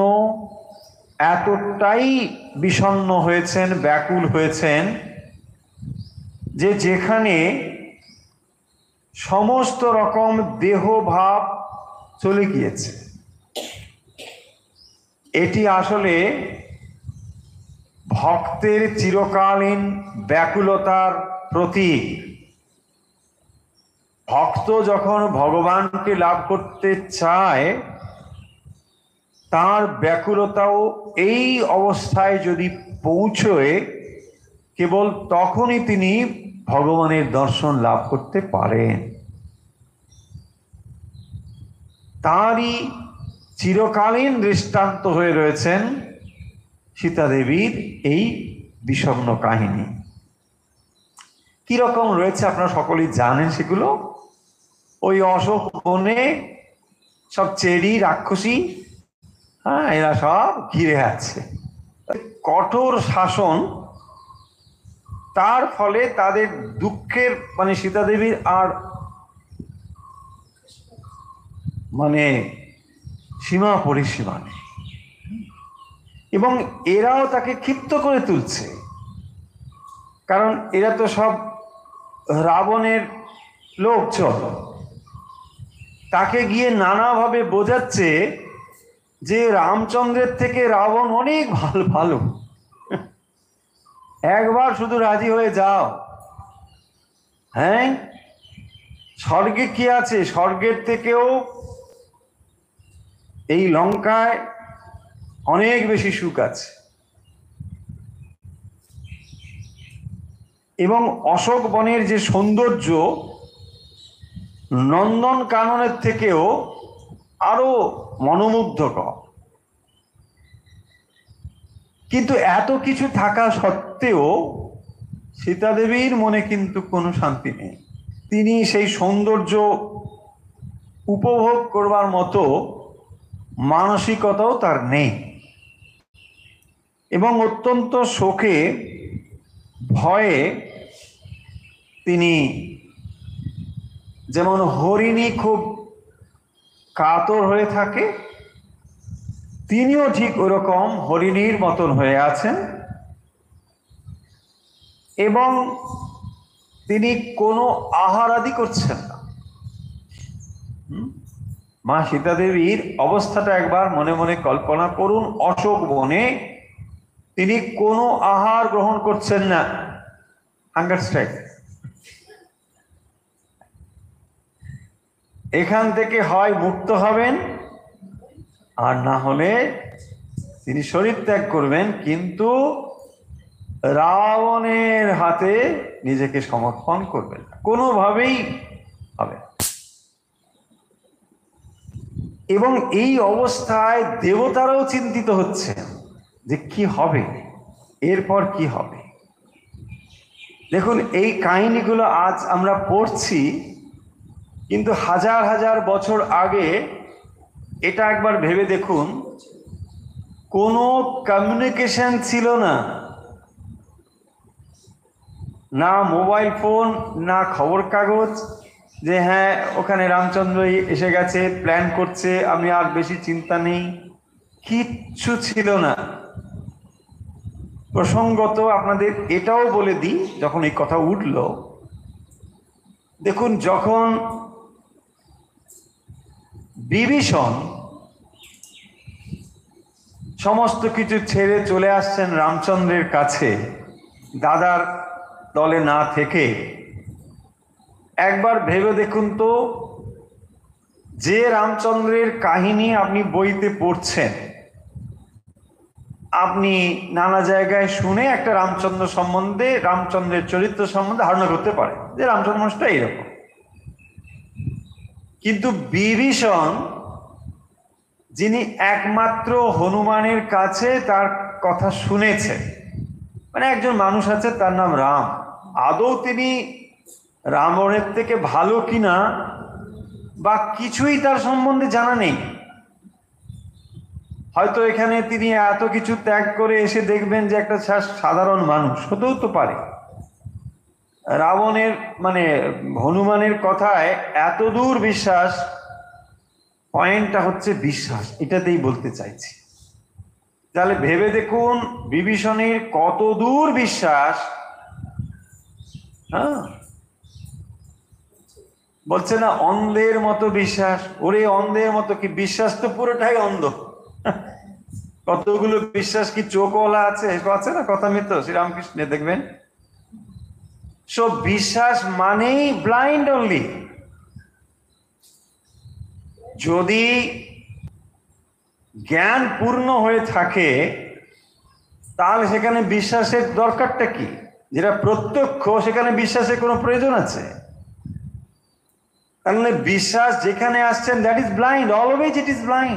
এতটাই বিষণ্ণ হয়েছেন, ব্যাকুল হয়েছেন, যে যেখানে সমস্ত রকম দেহভাব চলে গিয়েছে। এটি আসলে ভক্তের চিরকালীন ব্যাকুলতার প্রতীক। ভক্ত যখন ভগবানকে লাভ করতে চায়, তার ব্যাকুলতাও এই অবস্থায় যদি পৌঁছয়, কেবল তখনই তিনি ভগবানের দর্শন লাভ করতে পারেন। তারই চিরকালীন দৃষ্টান্ত হয়ে রয়েছেন সীতা দেবীর এই বিষণ্ণ কাহিনী। কিরকম রয়েছে আপনারা সকলেই জানেন সেগুলো। ওই অশোক বনে সব চেরি রাক্ষসী, হ্যাঁ, এরা সব ঘিরে আছে। কঠোর শাসন, তার ফলে তাদের দুঃখের মানে সীতা দেবীর আর মানে সীমা পরিসীমা নেই, এবং এরাও তাকে ক্ষিপ্ত করে তুলছে। কারণ এরা তো সব রাবণের লোকজন, তাকে গিয়ে নানাভাবে বোঝাচ্ছে যে রামচন্দ্রের থেকে রাবণ অনেক ভালো ভালো একবার শুধু রাজি হয়ে যাও। হ্যাঁ, স্বর্গে কি আছে? স্বর্গের থেকেও এই লঙ্কায় অনেক বেশি সুখ আছে। এবং অশোক বনের যে সৌন্দর্য, নন্দন কাননের থেকেও আরো মনোমুগ্ধকর। কিন্তু এত কিছু থাকা সত্ত্বেও সীতা দেবীর মনে কিন্তু কোনো শান্তি নেই। তিনি সেই সৌন্দর্য উপভোগ করবার মতো মানসিকতাও তার নেই, এবং অত্যন্ত শোকে ভয়ে তিনি, যেমন হরিণী খুব কাতর হয়ে থাকে, তিনিও ঠিক ওরকম হরিণীর মতন হয়ে আছেন, এবং তিনি কোনো আহার আদি করছেন না। মা সীতা দেবীর অবস্থাটা একবার মনে মনে কল্পনা করুন। অশোক বনে তিনি কোনো আহার গ্রহণ করছেন না, হাঙ্গার স্ট্রাইক। এখান থেকে হয় মুক্ত হবেন, আর না হলে তিনি শরীর ত্যাগ করবেন, কিন্তু রাবণের হাতে নিজেকে সমর্পণ করবেন না, কোনোভাবেই হবে। এবং এই অবস্থায় দেবতারাও চিন্তিত হচ্ছেন যে কি হবে, এরপর কি হবে। দেখুন, এই কাহিনীগুলো আজ আমরা পড়ছি, কিন্তু হাজার হাজার বছর আগে এটা একবার ভেবে দেখুন, কোনো কমিউনিকেশন ছিল না, না মোবাইল ফোন, না খবর কাগজ যে হ্যাঁ ওখানে রামচন্দ্র এসে গেছে, প্ল্যান করছে, আমি আর বেশি চিন্তা নেই, কিচ্ছু ছিল না। প্রসঙ্গত আপনাদের এটাও বলে দিই, যখন এই কথা উঠল, দেখুন যখন বিভীষণ সমস্ত কিছু ছেড়ে চলে আসছেন রামচন্দ্রের কাছে দাদার দলে না থেকে। একবার ভেবে দেখুন তো, যে রামচন্দ্রের কাহিনী আপনি বইতে পড়ছেন, আপনি নানা জায়গায় শুনে একটা রামচন্দ্র সম্বন্ধে, রামচন্দ্রের চরিত্র সম্বন্ধে ধারণা করতে পারেন যে রামচন্দ্র মানুষটা এইরকম। কিন্তু বিভীষণ, যিনি একমাত্র হনুমানের কাছে তার কথা শুনেছেন, মানে একজন মানুষ আছে তার নাম রাম, আদৌ তিনি রাবণের থেকে ভালো কিনা বা কিছুই তার সম্বন্ধে জানা নেই। হয়তো এখানে তিনি এত কিছু ত্যাগ করে এসে দেখবেন যে একটা সাধারণ মানুষ, হতেও তো পারে। রাবণের মানে হনুমানের কথায় এত দূর বিশ্বাস, পয়েন্টটা হচ্ছে বিশ্বাস, এটাতেই বলতে চাইছি। তাহলে ভেবে দেখুন বিভীষণের কত দূর বিশ্বাস। হ্যাঁ, বলছে না অন্ধের মতো বিশ্বাস। ওরে অন্ধের মতো কি বিশ্বাস? তো পুরোটাই অন্ধ। কতগুলো বিশ্বাস কি চোখওয়ালা আছে, আছে না কথা মিত্র শ্রীরামকৃষ্ণে দেখবেন। সব বিশ্বাস মানেই ব্লাইন্ড অনলি। যদি জ্ঞান পূর্ণ হয়ে থাকে তাহলে সেখানে বিশ্বাসের দরকারটা কি? যেটা প্রত্যক্ষ সেখানে বিশ্বাসের কোনো প্রয়োজন আছে? তাহলে বিশ্বাস যেখানে আসছেন that is blind, always it is blind.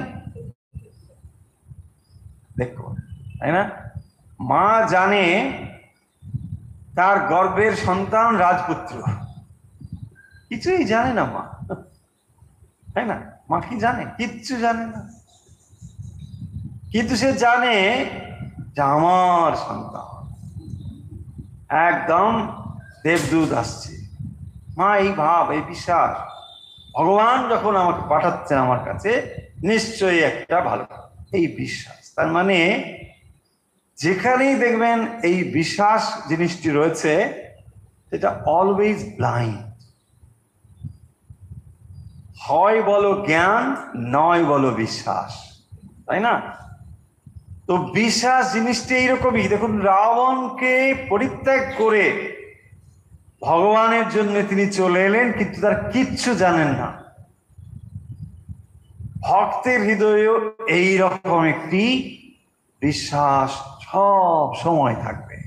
দেখো, তাই না? মা জানে তার গর্ভের সন্তান রাজপুত্র, কিছুই জানে না মা, তাই না? মা কি জানে? কিচ্ছু জানে না, কিন্তু সে জানে যে আমার সন্তান একদম দেবদূত আসছে। মা এই ভাব, এই বিশ্বাস, ভগবান যখন আমাকে পাঠাচ্ছেন আমার কাছে নিশ্চয়ই একটা ভালো, এই বিশ্বাস। তার মানে যেখানেই দেখবেন এই বিশ্বাস জিনিসটি রয়েছে সেটা অলওয়েজ ব্লাইন্ড। হয় বলো জ্ঞান, নয় বলো বিশ্বাস, তাই না? তো বিশ্বাস জিনিসটি এইরকমই। দেখুন রাবণকে পরিত্যাগ করে ভগবানের জন্য তিনি চলে এলেন, কিন্তু তার কিচ্ছু জানেন না। ভক্তের হৃদয়েও এইরকম একটি বিশ্বাস সব সময় থাকবে,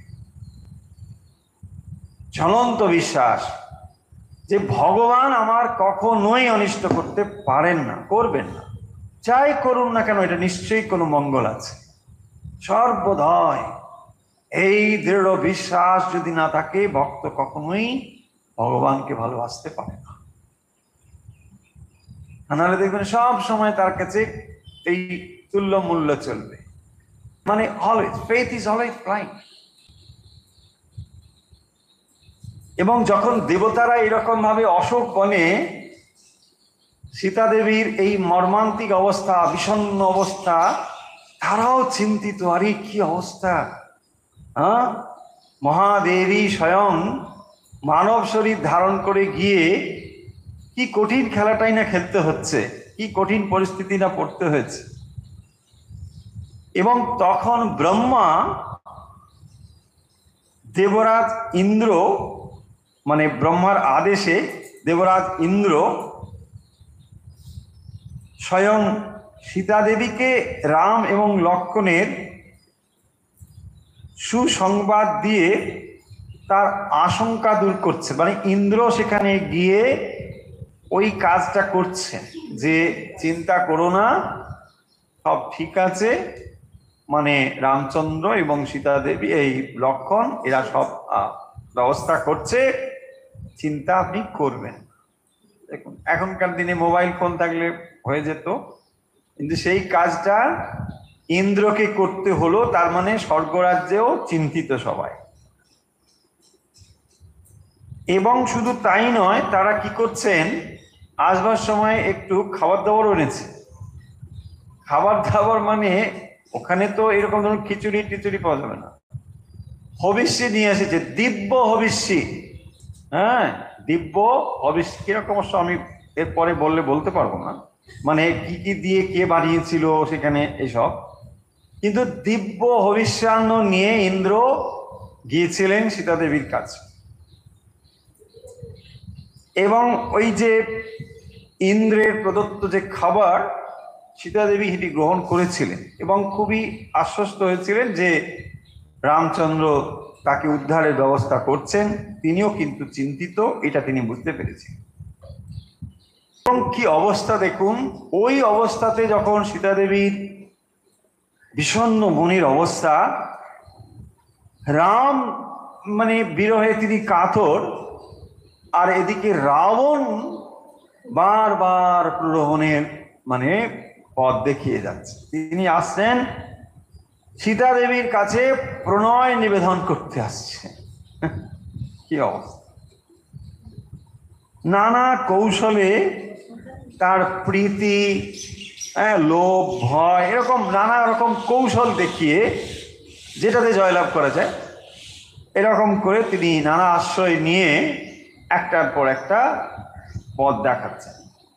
জ্বলন্ত বিশ্বাস যে ভগবান আমার কখনোই অনিষ্ট করতে পারেন না, করবেন না। যাই করুন না কেন এটা নিশ্চয়ই কোনো মঙ্গল আছে সর্বদাই। এই দৃঢ় বিশ্বাস যদি না থাকে ভক্ত কখনোই ভগবানকে ভালোবাসতে পারে না। নাহলে দেখবেন সব সময় তার কাছে এই তুল্য মূল্য চলবে, মানে always faith is always blind. এবং যখন দেবতারা এরকম ভাবে অশোক বনে সীতা দেবীর এই মর্মান্তিক অবস্থা, বিষণ্ণ অবস্থা, তারাও চিন্তিত, আরে কি অবস্থা। হ্যাঁ, মহাদেবী স্বয়ং মানব শরীর ধারণ করে গিয়ে কি কঠিন খেলাটাই না খেলতে হচ্ছে, কি কঠিন পরিস্থিতি না পড়তে হয়েছে। এবং তখন ব্রহ্মা, দেবরাজ ইন্দ্র, মানে ব্রহ্মার আদেশে দেবরাজ ইন্দ্র স্বয়ং সীতা দেবীকে রাম এবং লক্ষ্মণের সুসংবাদ দিয়ে তার আশঙ্কা দূর করছে। মানে ইন্দ্র সেখানে গিয়ে ওই কাজটা করছেন যে চিন্তা করো না, সব ঠিক আছে, মানে রামচন্দ্র এবং সীতা দেবী, এই লক্ষ্মণ, এরা সব ব্যবস্থা করছে, চিন্তা আপনি করবেন। দেখুন এখনকার দিনে মোবাইল ফোন থাকলে হয়ে যেত, কিন্তু সেই কাজটা ইন্দ্রকে করতে হলো। তার মানে স্বর্গরাজ্যেও চিন্তিত সবাই। এবং শুধু তাই নয়, তারা কি করছেন, আসবার সময় একটু খাবার দাবার এনেছে। খাবার দাবার মানে ওখানে তো এরকম ধরুন খিচুড়ি টিচুড়ি পাওয়া যাবে না, হবিষ্যি নিয়ে এসেছে, দিব্য হবিষ্যি। হ্যাঁ, দিব্য হবিষ্যি কিরকম অবশ্য আমি এরপরে বললে বলতে পারবো না, মানে কি কি দিয়ে কে বানিয়েছিল সেখানে এসব। কিন্তু দিব্য হবিষ্যান্ন নিয়ে ইন্দ্র গিয়েছিলেন সীতা দেবীর কাছে, এবং ওই যে ইন্দ্রের প্রদত্ত যে খাবার সীতা দেবী সেটি গ্রহণ করেছিলেন এবং খুবই আশ্বস্ত হয়েছিলেন যে রামচন্দ্র তাকে উদ্ধারের ব্যবস্থা করছেন। তিনিও কিন্তু চিন্তিত, এটা তিনি বুঝতে পেরেছেন। এবং কি অবস্থা দেখুন, ওই অবস্থাতে যখন সীতা দেবীর বিষণ্ণ মনের অবস্থা, রাম মানে বিরহে তিনি কাতর, আর এদিকে রাবণ বারবার প্রলোভনের মানে পথ দেখিয়ে যাচ্ছে। তিনি আসছেন সীতা দেবীর কাছে, প্রণয় নিবেদন করতে আসছে। কি অবস্থা! নানা কৌশলে তার প্রীতি, লোভ, ভয়, এরকম নানা রকম কৌশল দেখিয়ে যেটাতে জয়লাভ করা যায় এরকম করে তিনি নানা আশ্রয় নিয়ে একটার পর একটা পথ দেখাচ্ছেন।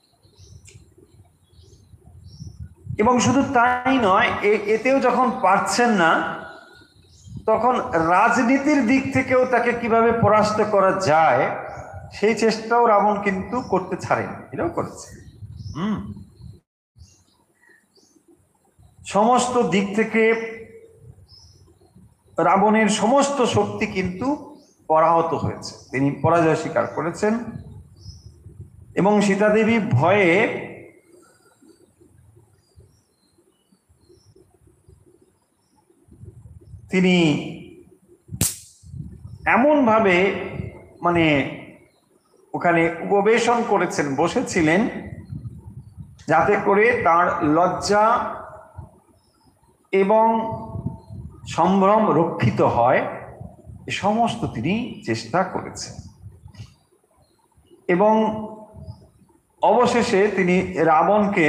এবং শুধু তাই নয়, এতেও যখন পারছেন না, তখন রাজনীতির দিক থেকেও তাকে কিভাবে পরাস্ত করা যায় সেই চেষ্টাও রাবণ কিন্তু করতে ছাড়েনি, এটাও করেছে। হম সমস্ত দিক থেকে রাবণের সমস্ত শক্তি কিন্তু পরাহত হয়েছে, তিনি পরাজয় স্বীকার করেছেন। এবং সীতা দেবী ভয়ে তিনি এমন ভাবে মানে ওখানে উপবেশন করেছেন, বসেছিলেন, যাতে করে তার লজ্জা এবং সম্ভ্রম রক্ষিত হয়, সমস্ত তিনি চেষ্টা করেছেন। এবং অবশেষে তিনি রাবণকে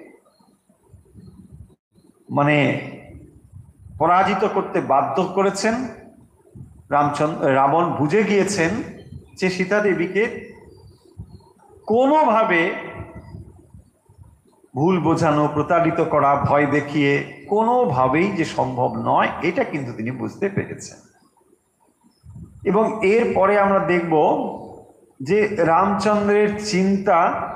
মানে পরাজিত করতে বাধ্য করেছেন। রামচন্দ্র রাবণ বুঝে গিয়েছেন যে সীতা দেবীকে কোনোভাবে ভুল বোঝানো, প্রতারিত করা, ভয় দেখিয়ে কোনোভাবেই যে সম্ভব নয়, এটা কিন্তু তিনি বুঝতে পেরেছেন। এবং এর পরে আমরা দেখব যে রামচন্দ্রের চিন্তা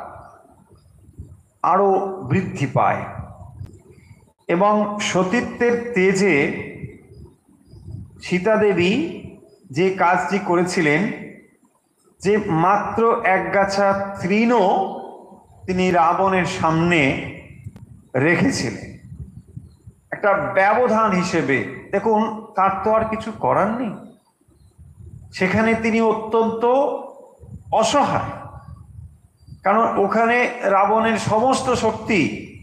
আরো বৃদ্ধি পায় এবং সতীত্বের তেজে সীতা দেবী যে কাজটি করেছিলেন, যে মাত্র একগাছা তৃণও তিনি রাবণের সামনে রেখেছিলেন একটা ব্যবধান হিসেবে। দেখুন, তার তো আর কিছু করার নেই, সেখানে তিনি অত্যন্ত অসহায়, কারণ ওখানে রাবণের সমস্ত শক্তি।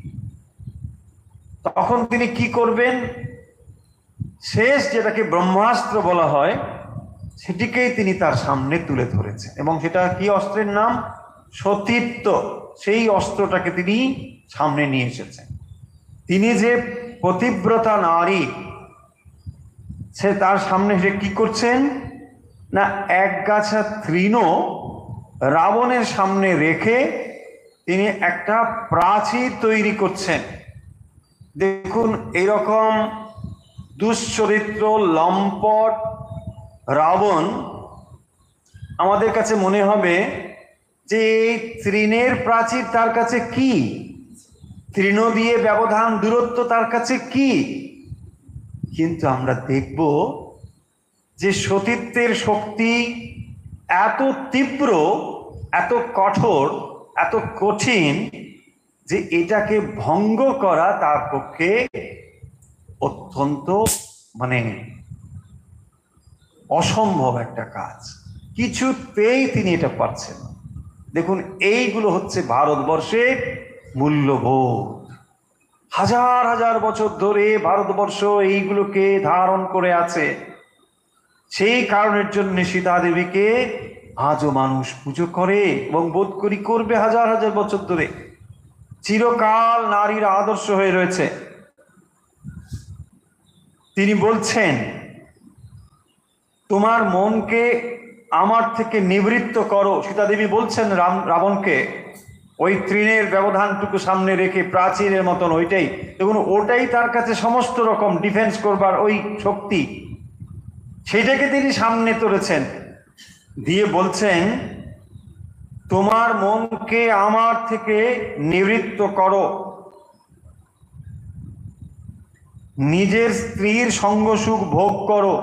তখন তিনি কি করবেন? শেষ যেটাকে ব্রহ্মাস্ত্র বলা হয়, সেটিকেই তিনি তার সামনে তুলে ধরেছেন। এবং সেটা কি অস্ত্রের নাম? সতীত্ব। সেই অস্ত্রটাকে তিনি সামনে নিয়ে এসেছেন। তিনি যে পতিব্রতা নারী, সে তার সামনে সে কি করছেন না, একগাছা তৃণ রাবণের সামনে রেখে তিনি একটা প্রাচীর তৈরি করছেন। দেখুন, এরকম দুশ্চরিত্র লম্পট রাবণ আমাদের কাছে মনে হবে যে এই তৃণের প্রাচীর তার কাছে কি, তৃণ দিয়ে ব্যবধান দূরত্ব তার কাছে কি। কিন্তু আমরা দেখব যে সতীত্বের শক্তি এত তীব্র, এত কঠোর, এত কঠিন যে এটাকে ভঙ্গ করা তার পক্ষে অত্যন্ত মানে অসম্ভব একটা কাজ। কিছুতেই তিনি এটা পারছেন না। দেখুন, এইগুলো হচ্ছে ভারতবর্ষের মূল্যবোধ। হাজার হাজার বছর ধরে ভারতবর্ষ এইগুলোকে ধারণ করে আছে। সেই কারণের জন্য সীতা দেবীকে আজও মানুষ পুজো করে এবং বোধ করি করবে হাজার হাজার বছর ধরে। চিরকাল নারীর আদর্শ হয়ে রয়েছে। তিনি বলছেন, তোমার মনকে আমার থেকে নিবৃত্ত করো। সীতা দেবী বলছেন রাম রাবণকে, ওই তৃণের ব্যবধানটুকু সামনে রেখে প্রাচীরের মতন ওইটাই দেখুন, ওটাই তার কাছে সমস্ত রকম ডিফেন্স করবার ওই শক্তি, সেটাকে তিনি সামনে তুলেছেন, দিয়ে বলছেন তোমার মনকে আমার থেকে নিবৃত্ত করো, নিজের স্ত্রীর সঙ্গ সুখ ভোগ করো,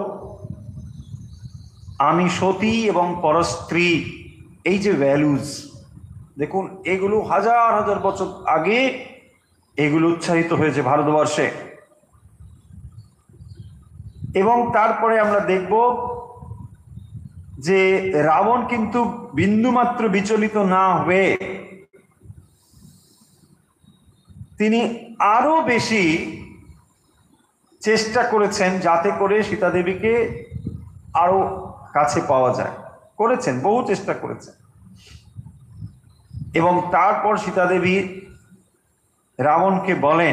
আমি সতী এবং পরস্ত্রী। এই যে ভ্যালুজ দেখুন, এগুলো হাজার হাজার বছর আগে এগুলো উচ্চারিত হয়েছে ভারতবর্ষে। এবং তারপরে আমরা দেখব যে রাবণ কিন্তু বিন্দুমাত্র বিচলিত না হয়ে তিনি আরো বেশি চেষ্টা করেছেন যাতে করে সীতা দেবীকে আরো কাছে পাওয়া যায়, করেছেন, বহু চেষ্টা করেছেন। এবং তারপর সীতা দেবী রাবণকে বলেন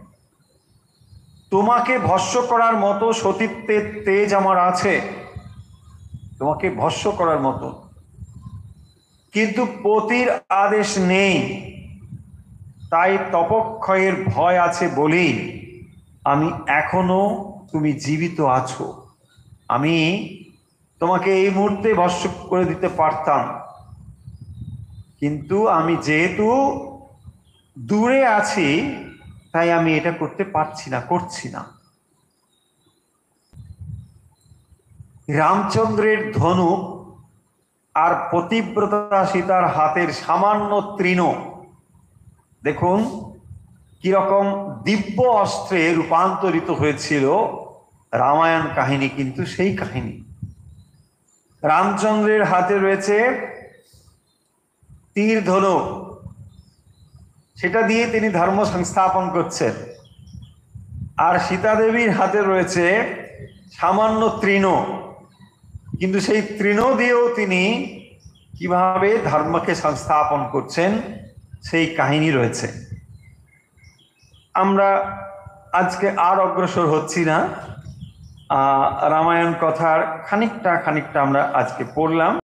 তোমাকে ভস্ম করার মতো সতীত্বের তেজ আমার আছে, তোমাকে ভস্ম করার মতো, কিন্তু পতির আদেশ নেই, তাই তপক্ষয়ের ভয় আছে বলেই আমি এখনো তুমি জীবিত আছো, আমি তোমাকে এই মুহূর্তে ভস্ম করে দিতে পারতাম, কিন্তু আমি যেহেতু দূরে আছি তাই আমি এটা করতে পারছি না, করছি না। রামচন্দ্রের ধনুক আর পতিব্রতা সীতার হাতের সামান্য তৃণ দেখুন কিরকম দিব্য অস্ত্রে রূপান্তরিত হয়েছিল রামায়ণ কাহিনী, কিন্তু সেই কাহিনী রামচন্দ্রের হাতে রয়েছে তীর ধনুক, সেটা দিয়ে তিনি ধর্ম সংস্থাপন করছেন, আর সীতা দেবীর হাতে রয়েছে সামান্য তৃণ, কিন্তু সেই তৃণ দিয়েও তিনি কিভাবে ধর্মকে সংস্থাপন করছেন সেই কাহিনী রয়েছে। আমরা আজকে আর অগ্রসর হচ্ছি না, রামায়ণ কথার খানিকটা খানিকটা আমরা আজকে পড়লাম।